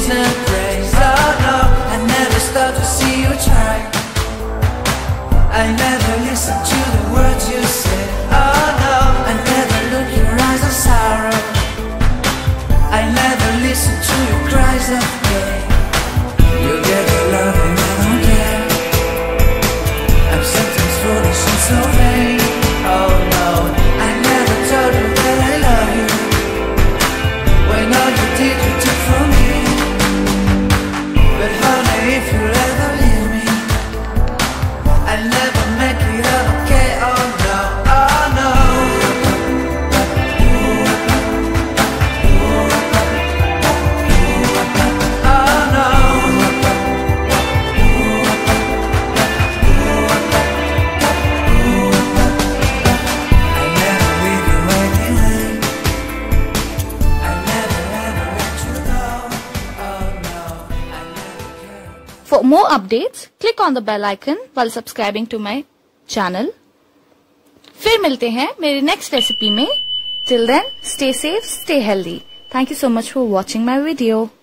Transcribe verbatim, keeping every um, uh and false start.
and praise. Oh no, I never stop to see you try. I never listen to the words you say. Oh no, I never look your eyes of sorrow. I never listen to your cries of pain. You get the love and I don't care. I'm sometimes foolish and so vain. Oh no, I never told you that I love you, when all you did you took from me. But honey, if you ever leave me, I'll never make it okay. Oh no, oh no. For more updates, click on the bell icon while subscribing to my channel. फिर मिलते हैं मेरी next recipe में. Till then, stay safe, stay healthy. Thank you so much for watching my video.